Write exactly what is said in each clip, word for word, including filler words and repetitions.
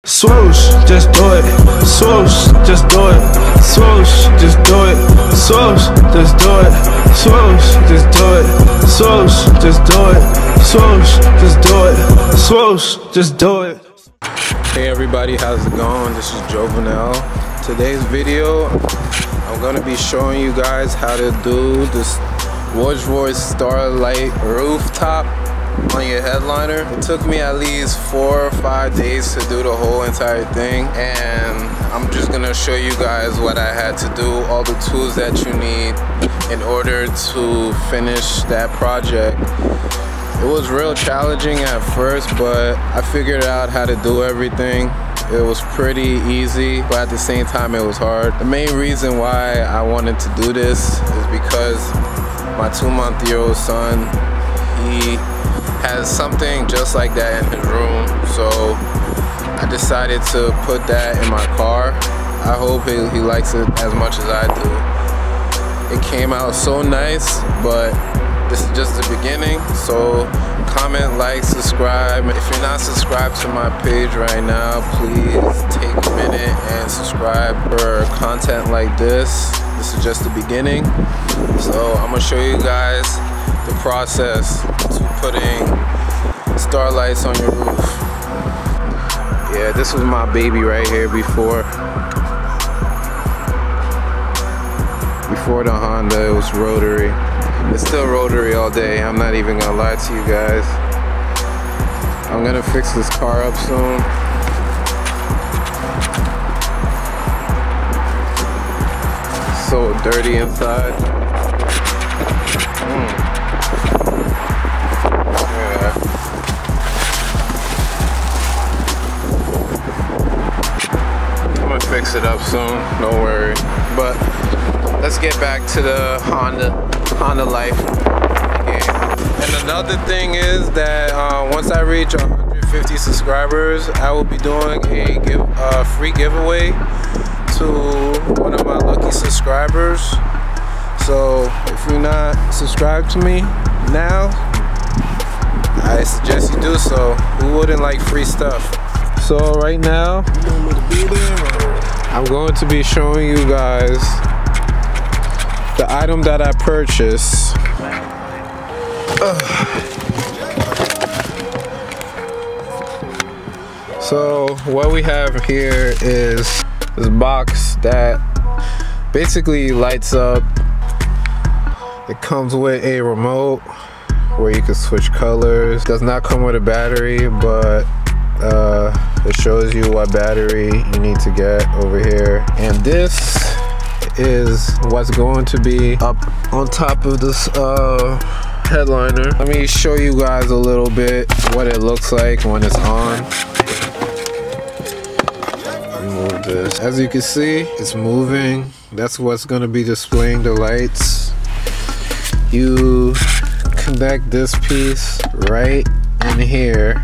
Swoosh, just do it. Swoosh, just do it. Swoosh, just do it. Swoosh, just do it. Swoosh, just do it. Swoosh, just do it. Swoosh, just do it. Swoosh, just do it. Hey everybody, how's it going? This is Jovenel. Today's video, I'm gonna be showing you guys how to do this Rolls-Royce Starlight rooftop on your headliner. It took me at least four or five days to do the whole entire thing, and I'm just gonna show you guys what I had to do, all the tools that you need in order to finish that project. It was real challenging at first, but I figured out how to do everything. It was pretty easy, but at the same time it was hard. The main reason why I wanted to do this is because my two-month-year-old son, he has something just like that in his room, so I decided to put that in my car. I hope he, he likes it as much as I do. It came out so nice, but this is just the beginning, so comment, like, subscribe. If you're not subscribed to my page right now, please take a minute and subscribe for content like this. This is just the beginning, so I'm gonna show you guys the process to putting starlights on your roof. Yeah, this was my baby right here before. Before the Honda, it was rotary. It's still rotary all day. I'm not even gonna lie to you guys. I'm gonna fix this car up soon. It's so dirty inside. Mm. Fix it up soon, don't worry. But let's get back to the Honda Honda life. Yeah. And another thing is that uh, once I reach one hundred fifty subscribers, I will be doing a give uh, free giveaway to one of my lucky subscribers. So if you're not subscribed to me now, I suggest you do so. Who wouldn't like free stuff? So right now, I'm going to be showing you guys the item that I purchased. Ugh. So what we have here is this box that basically lights up. It comes with a remote where you can switch colors. Does not come with a battery, but uh, it shows you what battery you need to get over here. And this is what's going to be up on top of this uh, headliner. Let me show you guys a little bit what it looks like when it's on. Remove this. As you can see, it's moving. That's what's going to be displaying the lights. You connect this piece right in here.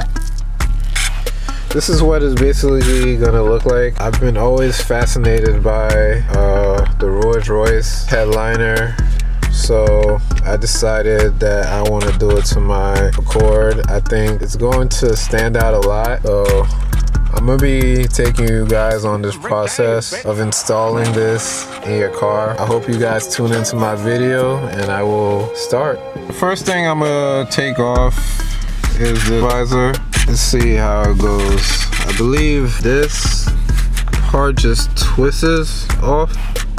This is what it's basically gonna look like. I've been always fascinated by uh, the Rolls-Royce headliner, so I decided that I want to do it to my Accord. I think it's going to stand out a lot, so I'm gonna be taking you guys on this process of installing this in your car. I hope you guys tune into my video and I will start. The first thing I'm gonna take off is the visor. Let's see how it goes. I believe this part just twists off.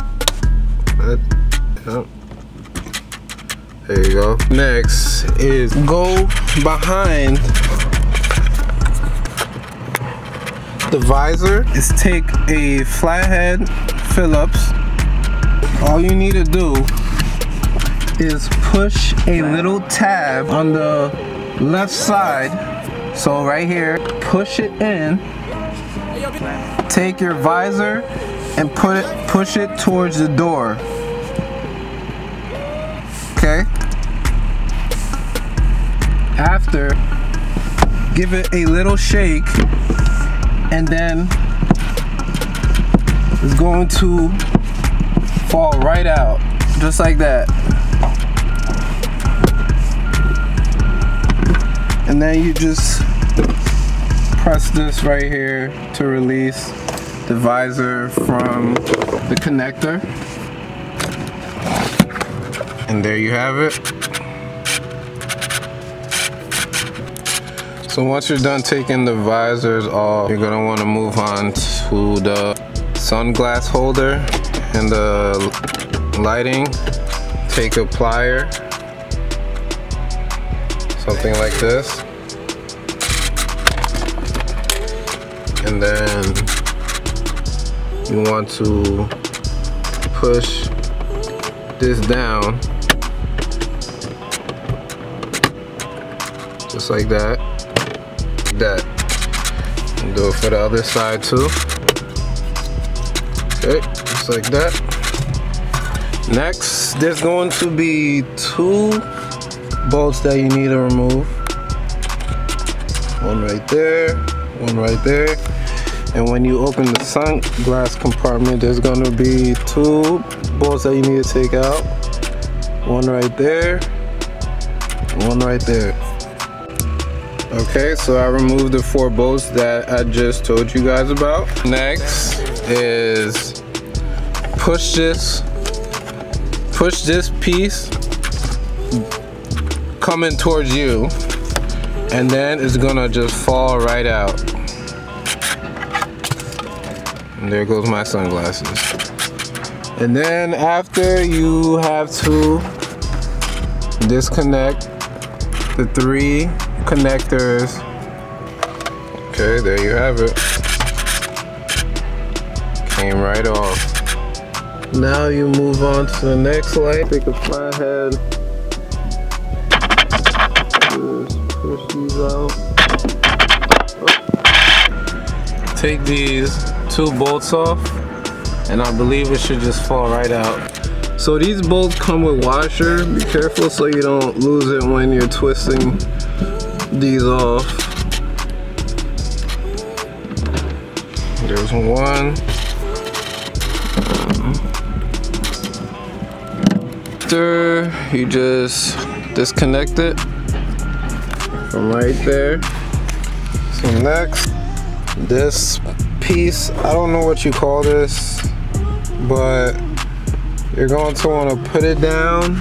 Yep. There you go. Next is go behind the visor. Is take a flathead Phillips. All you need to do is push a little tab on the left side. So right here, push it in, take your visor and put it, push it towards the door. Okay? After, give it a little shake, and then it's going to fall right out, just like that. And then you just press this right here to release the visor from the connector. And there you have it. So once you're done taking the visors off, you're gonna wanna move on to the sunglass holder and the lighting. Take a plier, something like this. And then you want to push this down, just like that. That. And do it for the other side too. Okay, just like that. Next, there's going to be two bolts that you need to remove. One right there, one right there. And when you open the sunglass compartment, there's gonna be two bolts that you need to take out. One right there, and one right there. Okay, so I removed the four bolts that I just told you guys about. Next is push this, push this piece coming towards you, and then it's gonna just fall right out. And there goes my sunglasses. And then after, you have to disconnect the three connectors. Okay, there you have it. Came right off. Now you move on to the next light. Take a flathead. Just push these out. Oh. Take these two bolts off, and I believe it should just fall right out. So these bolts come with washer. Be careful so you don't lose it when you're twisting these off. There's one. After you just disconnect it from right there. So next, this piece, I don't know what you call this, but you're going to want to put it down,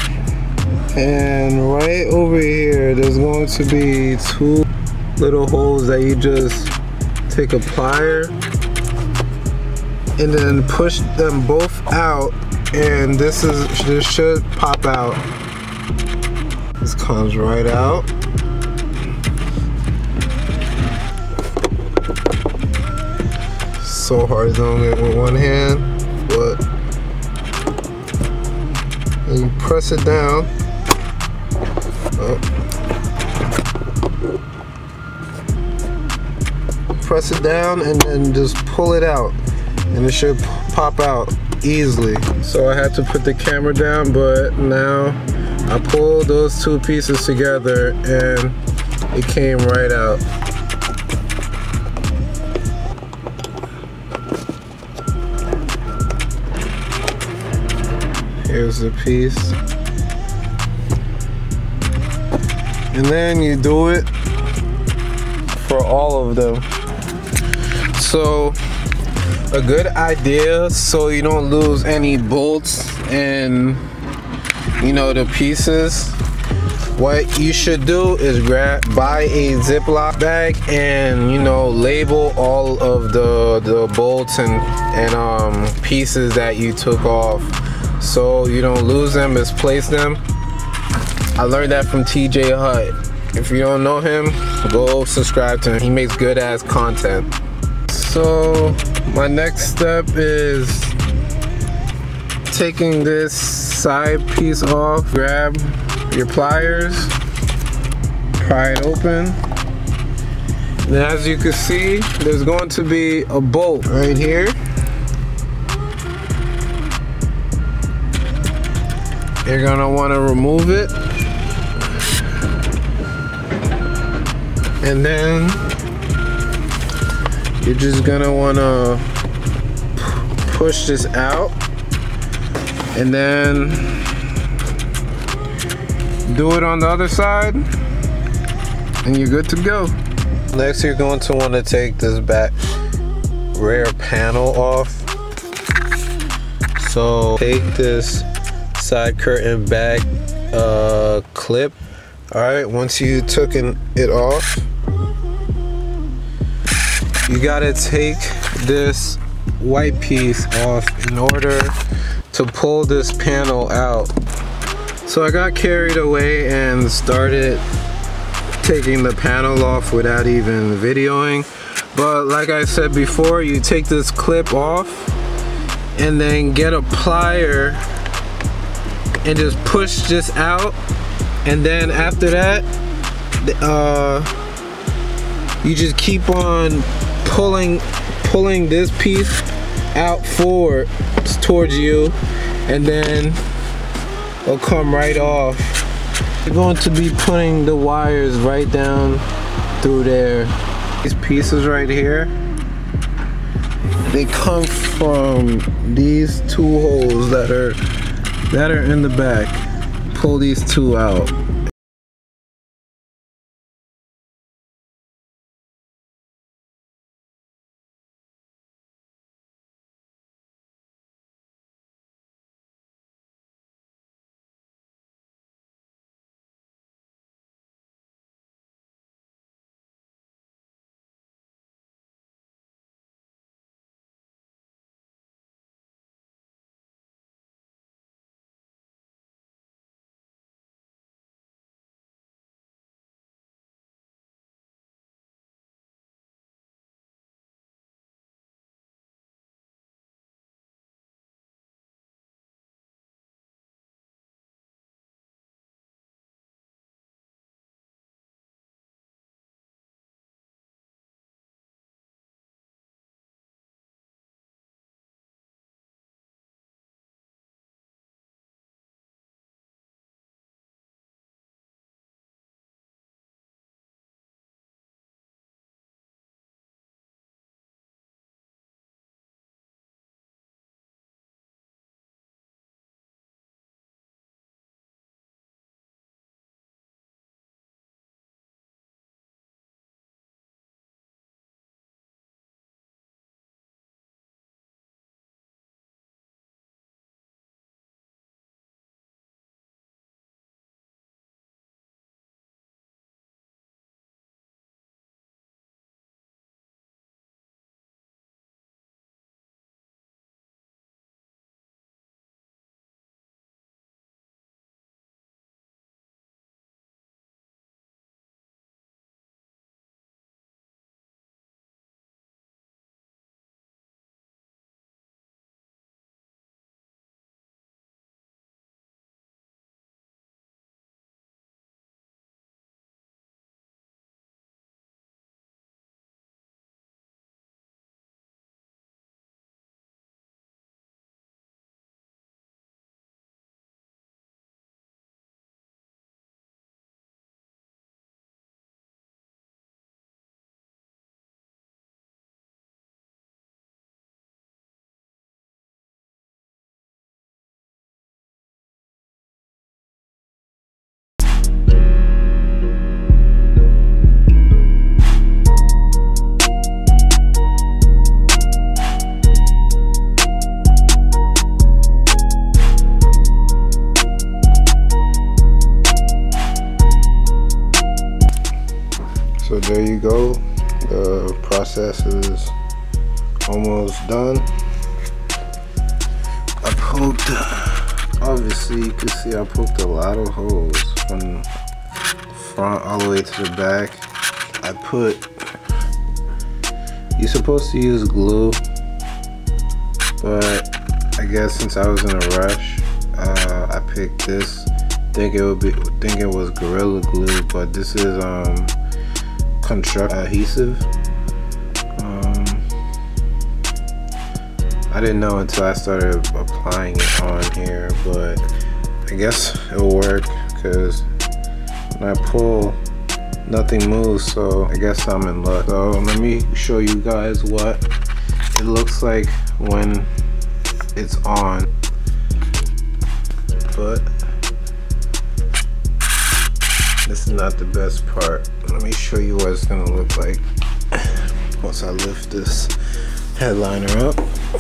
and right over here there's going to be two little holes that you just take a plier and then push them both out, and this is this should pop out. This comes right out. So hard doing it with one hand, but and you press it down. Oh. Press it down and then just pull it out, and it should pop out easily. So I had to put the camera down, but now I pulled those two pieces together and it came right out. Here's the piece. And then you do it for all of them. So a good idea, so you don't lose any bolts and, you know, the pieces, what you should do is grab buy a Ziploc bag and, you know, label all of the the bolts and and um pieces that you took off, so you don't lose them, misplace them. I learned that from T J Hut. If you don't know him, go subscribe to him. He makes good ass content. So my next step is taking this side piece off. Grab your pliers, pry it open. And as you can see, there's going to be a bolt right here. You're gonna want to remove it, and then you're just gonna want to push this out, and then do it on the other side, and you're good to go. Next, you're going to want to take this back rear panel off. So take this side curtain back uh, clip. All right, once you took it off, you gotta take this white piece off in order to pull this panel out. So I got carried away and started taking the panel off without even videoing. But like I said before, you take this clip off and then get a plier and just push this out. And then after that, uh, you just keep on pulling pulling this piece out forward towards you, and then it'll come right off. You're going to be putting the wires right down through there. These pieces right here, they come from these two holes that are that are in the back. Pull these two out. So there you go, the process is almost done. I poked, obviously you can see I poked a lot of holes from the front all the way to the back. I put, you're supposed to use glue, but I guess since I was in a rush, uh, I picked this. Think it would be, think it was Gorilla Glue, but this is um. construct adhesive. Um, I didn't know until I started applying it on here, but I guess it'll work because when I pull, nothing moves, so I guess I'm in luck. So let me show you guys what it looks like when it's on. But this is not the best part. Let me show you what it's gonna look like once I lift this headliner up.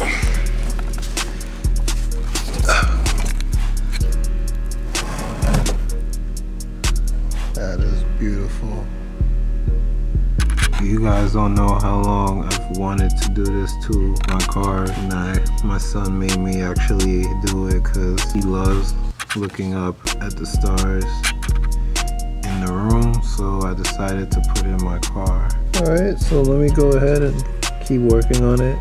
That is beautiful. You guys don't know how long I've wanted to do this to my car, and I, my son made me actually do it because he loves looking up at the stars in the room, so I decided to put it in my car. Alright, so let me go ahead and keep working on it.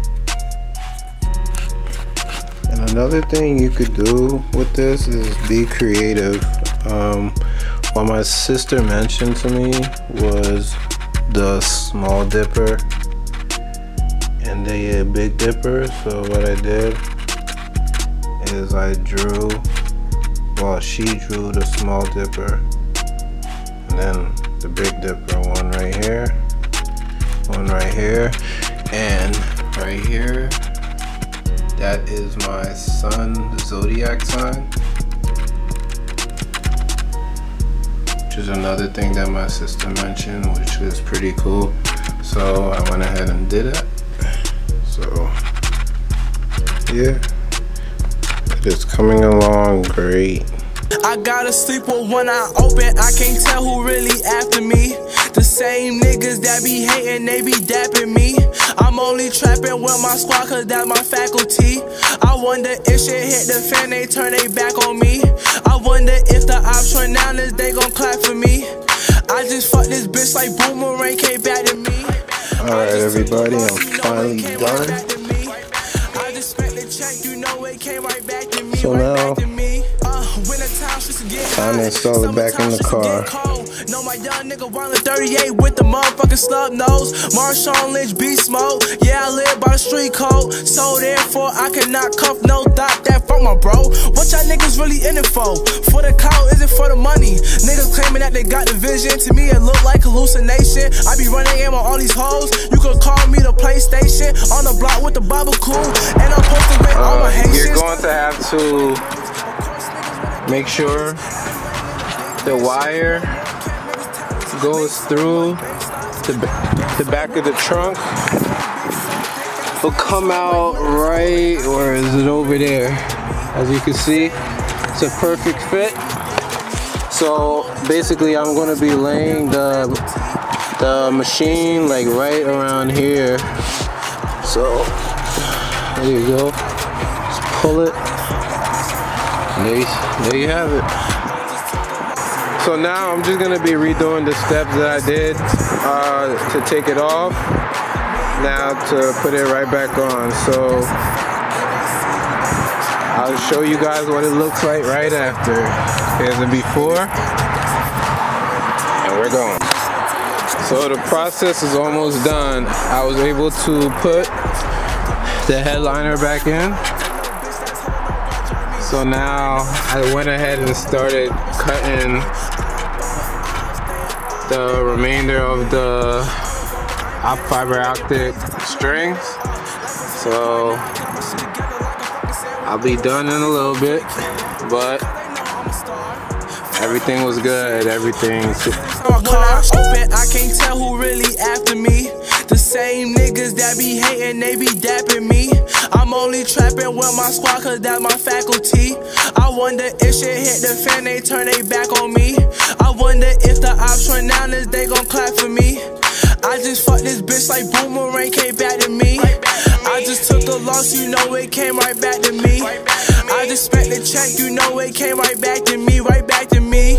And another thing you could do with this is be creative. Um, what my sister mentioned to me was the small dipper and the big dipper. So what I did is I drew, well, she drew the small dipper and then the big dipper, one right here, one right here, and right here, that is my sun, the zodiac sign, which is another thing that my sister mentioned, which is pretty cool. So I went ahead and did it. So yeah, it is coming along great. I gotta sleep with one eye open, I can't tell who really after me. The same niggas that be hating, they be dapping me. I'm only trapping with my squad cause that's my faculty. I wonder if shit hit the fan, they turn they back on me. I wonder if the ops run down this, they gon' clap for me. I just fucked this bitch like Boomerang came back to me. Alright everybody, I'm finally done. So now, time to install it back in the car. No, my young nigga wildin' thirty-eight with the motherfucking slug nose. Marshawn Lynch, beast mode. Yeah, I live by the street code, so therefore I cannot cuff no thought that from my bro. What y'all niggas really in it for? For the clout, is it for the money? Niggas claiming that they got the vision. To me, it look like hallucination. I be running in on all these hoes. You could call me the PlayStation. On the block with the Bible cool, and I'm posting with all my Haitians. You're going to have to make sure the wire goes through the, the back of the trunk. Will come out right, or is it over there? As you can see, it's a perfect fit. So basically I'm going to be laying the, the machine like right around here. So there you go, just pull it, and there you, there you have it. So now I'm just gonna be redoing the steps that I did uh, to take it off, now to put it right back on. So I'll show you guys what it looks like right after. Here's the before, and we're going. So the process is almost done. I was able to put the headliner back in. So now I went ahead and started cutting the remainder of the op fiber optic strings. So I'll be done in a little bit, but everything was good. Everything's open, I can't tell who really after me. The same niggas that be hating, they be dapping me. I'm only trapping with my squad cause that's my faculty. I wonder if shit hit the fan, they turn they back on me. I wonder if the ops run down this, they gon' clap for me. I just fucked this bitch like Boomerang came back to me. I just took a loss, you know it came right back to me. I just spent the check, you know it came right back to me, right back to me.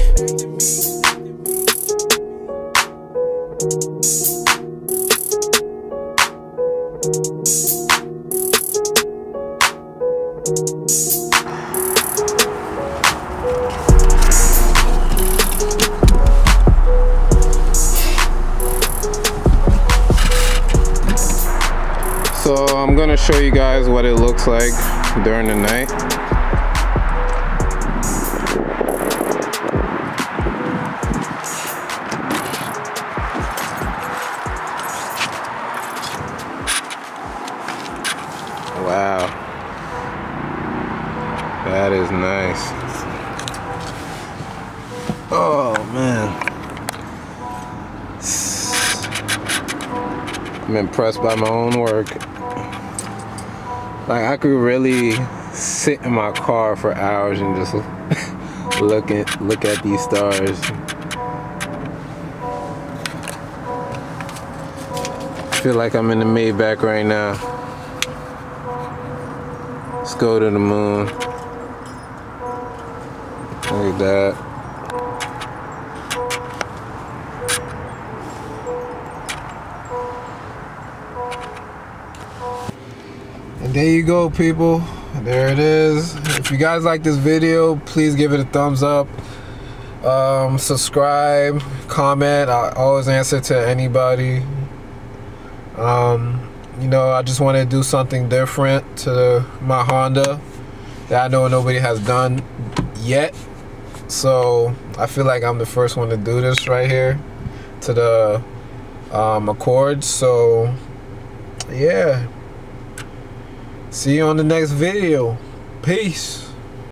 So I'm gonna show you guys what it looks like during the night. Wow, that is nice. Oh man. I'm impressed by my own work. Like, I could really sit in my car for hours and just look at look at these stars. I feel like I'm in the Maybach right now. Let's go to the moon. Look at that. And there you go, people. There it is. If you guys like this video, please give it a thumbs up. Um, subscribe, comment. I always answer to anybody. Um, you know, I just want to do something different to my Honda that I know nobody has done yet. So I feel like I'm the first one to do this right here to the um, Accord. So yeah, see you on the next video. Peace.